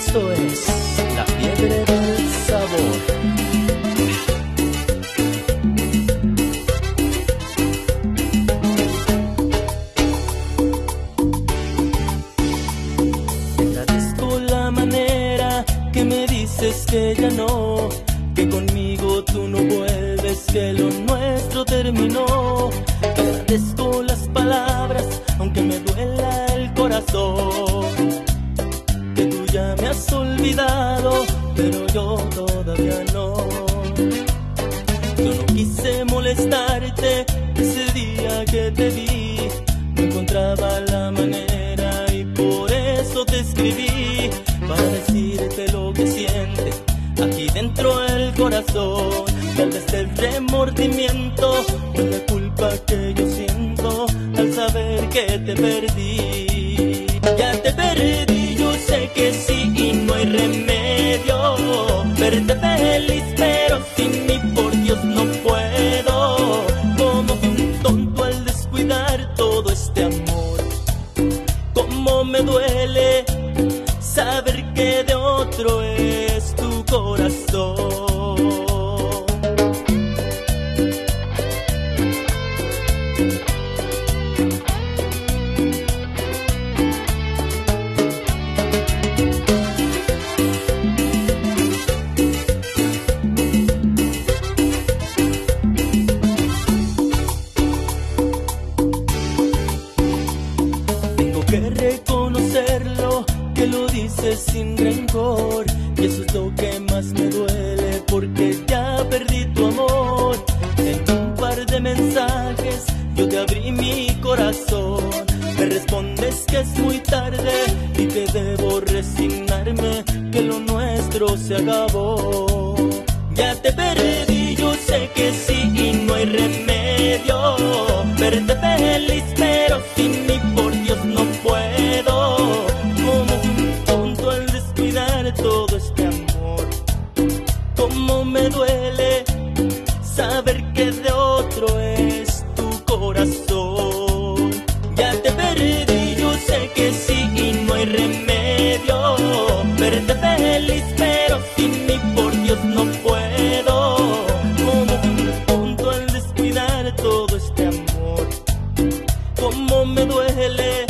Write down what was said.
Esto es La Fiebre del Sabor. Agradezco la manera que me dices que ya no, que conmigo tú no vuelves, que lo nuestro terminó. Agradezco las palabras, aunque me duela el corazón, que tú ya me has olvidado, pero yo todavía no. Yo no quise molestarte ese día que te vi, no encontraba la manera y por eso te escribí, para decirte lo que sientes aquí dentro del corazón. Tal vez el remordimiento o la culpa que yo siento al saber que te perdí. Ya te perdí, yo sé que sí y no hay remedio. Verte feliz pero sin mí por Dios no puedo. Como fui un tonto al descuidar todo este amor. Cómo me duele saber que de otro es tu corazón. Tengo que reconocerlo, que lo dices sin rencor, y eso es lo que más me duele, porque ya perdí tu amor. En un par de mensajes yo te abrí mi corazón, me respondes que es muy tarde y que debo resignarme, que lo nuestro se acabó. Ya te perdí, yo sé que sí y no hay remedio. Verte feliz pero sin mí por Dios no puedo. Como un tonto al descuidar todo este amor. Cómo me duele saber que de otro es tu corazón. Ya te perdí, yo sé que sí y no hay remedio. Verte feliz pero sin mí por Dios no puedo. Como un tonto al descuidar todo este amor. Cómo me duele